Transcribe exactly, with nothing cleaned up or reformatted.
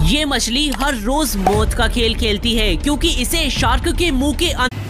ये मछली हर रोज मौत का खेल खेलती है क्योंकि इसे शार्क के मुंह के